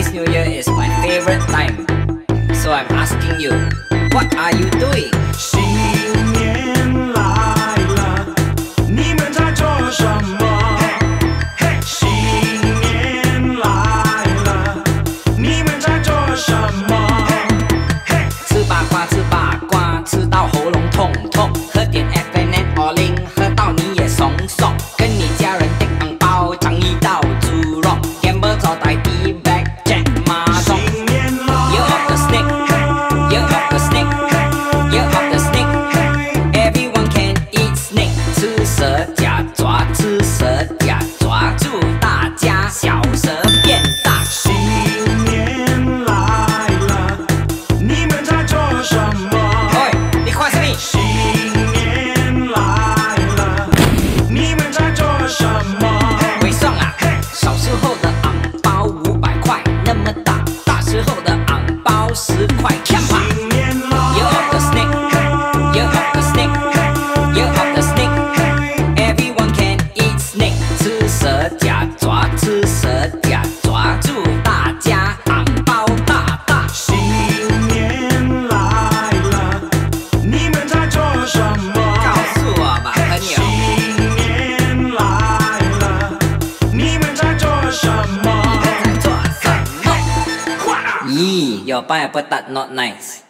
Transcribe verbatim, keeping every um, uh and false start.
Chinese New Year is my favorite time. So I'm asking you, what are you doing? 新年来了，你们在做什么？新年来了，你们在做什么？ 吃八卦，吃八卦，吃到喉咙痛痛，喝点 F N N Orange， 喝到你也爽爽，跟你家人订红包，尝一道猪肉 ，gamble 做大底 blackjack 马中。Year of the snake, year of the snake, year of the snake. Everyone can eat snake， 吃蛇夹抓，吃蛇夹抓，祝大家小蛇变大。 新年来了，你们在做什么？ 喂，你看什么？ 新年来了，你们在做什么？ 伟爽啊！小时候的昂包五百块那么大，大时候的昂包十块，看吧。 新年 Year of the snake, year of the snake, year of the snake. Everyone can eat snake， 吃蛇夹抓，吃蛇夹抓，祝大家昂包大大。 新年来了，你们在做什么？ 告诉我吧，朋友。 新年来了，你们在做什么？ 在做什么？咦，your pineapple tart not nice.